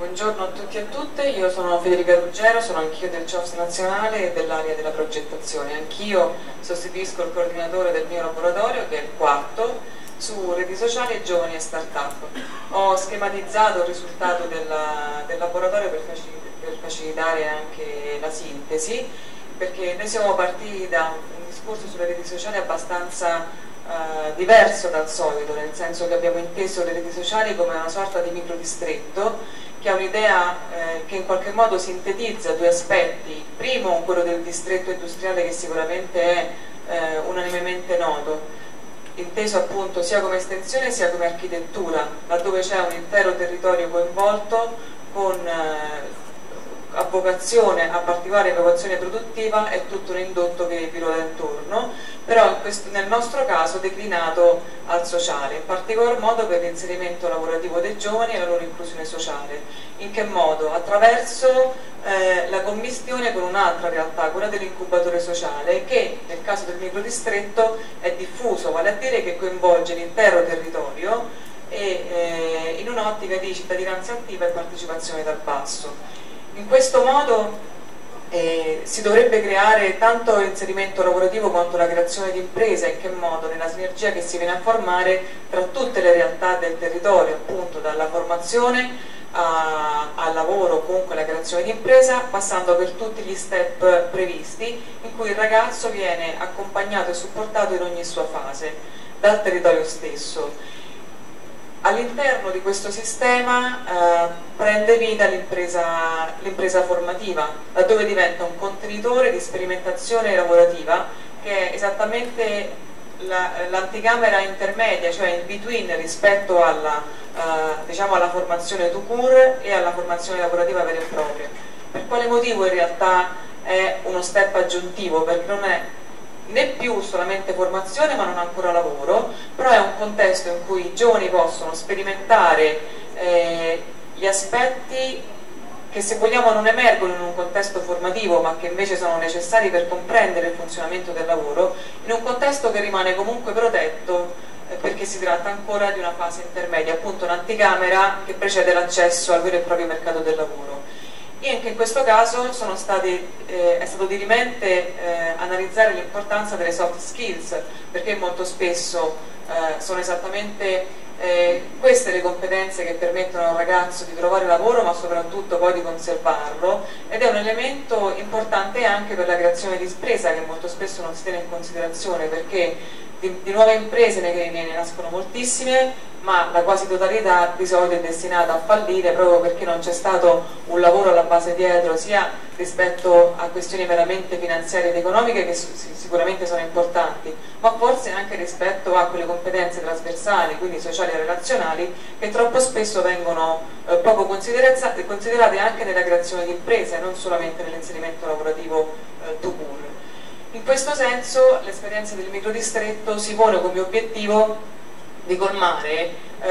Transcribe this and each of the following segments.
Buongiorno a tutti e a tutte, io sono Federica Ruggero, sono anch'io del CIOFS nazionale e dell'area della progettazione. Anch'io sostituisco il coordinatore del mio laboratorio, che è il quarto, su reti sociali e giovani e start-up. Ho schematizzato il risultato del laboratorio per facilitare anche la sintesi, perché noi siamo partiti da un discorso sulle reti sociali abbastanza diverso dal solito, nel senso che abbiamo inteso le reti sociali come una sorta di microdistretto che ha un'idea che in qualche modo sintetizza due aspetti. Primo, quello del distretto industriale, che sicuramente è unanimemente noto, inteso appunto sia come estensione sia come architettura, laddove c'è un intero territorio coinvolto con a vocazione a particolare innovazione produttiva e tutto un indotto che vi ruota intorno, però nel nostro caso declinato al sociale, in particolar modo per l'inserimento lavorativo dei giovani e la loro inclusione sociale. In che modo? Attraverso la commistione con un'altra realtà, quella dell'incubatore sociale, che nel caso del microdistretto è diffuso, vale a dire che coinvolge l'intero territorio e in un'ottica di cittadinanza attiva e partecipazione dal basso. In questo modo si dovrebbe creare tanto l'inserimento lavorativo quanto la creazione di imprese. In che modo? Nella sinergia che si viene a formare tra tutte le realtà del territorio, appunto dalla formazione al lavoro, comunque la creazione di impresa, passando per tutti gli step previsti, in cui il ragazzo viene accompagnato e supportato in ogni sua fase dal territorio stesso. All'interno di questo sistema prende vita l'impresa formativa, laddove diventa un contenitore di sperimentazione lavorativa, che è esattamente l'anticamera intermedia, cioè in between rispetto diciamo alla formazione tout court e alla formazione lavorativa vera e propria. Per quale motivo in realtà è uno step aggiuntivo? Perché non è né più solamente formazione ma non ancora lavoro, però è un contesto in cui i giovani possono sperimentare gli aspetti che, se vogliamo, non emergono in un contesto formativo ma che invece sono necessari per comprendere il funzionamento del lavoro, in un contesto che rimane comunque protetto perché si tratta ancora di una fase intermedia, appunto un'anticamera che precede l'accesso al vero e proprio mercato del lavoro. E anche in questo caso è stato dirimente analizzare l'importanza delle soft skills, perché molto spesso sono esattamente queste le competenze che permettono a un ragazzo di trovare lavoro, ma soprattutto poi di conservarlo, ed è un elemento importante anche per la creazione di impresa, che molto spesso non si tiene in considerazione, perché di nuove imprese ne nascono moltissime, ma la quasi totalità di solito è destinata a fallire proprio perché non c'è stato un lavoro alla base dietro, sia rispetto a questioni meramente finanziarie ed economiche, che sicuramente sono importanti, ma forse anche rispetto a quelle competenze trasversali, quindi sociali e relazionali, che troppo spesso vengono poco considerate anche nella creazione di imprese, non solamente nell'inserimento lavorativo tout court. In questo senso l'esperienza del microdistretto si pone come obiettivo di colmare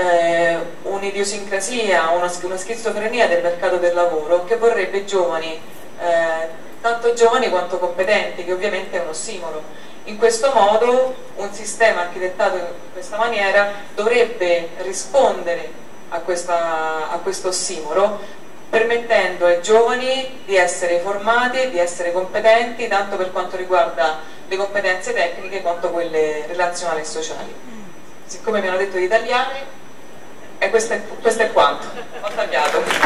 un'idiosincrasia, una schizofrenia del mercato del lavoro, che vorrebbe giovani, tanto giovani quanto competenti, che ovviamente è un ossimoro. In questo modo un sistema architettato in questa maniera dovrebbe rispondere a questo ossimoro, permettendo ai giovani di essere formati, di essere competenti, tanto per quanto riguarda le competenze tecniche quanto quelle relazionali e sociali. Siccome mi hanno detto di tagliare, questo è quanto, ho tagliato.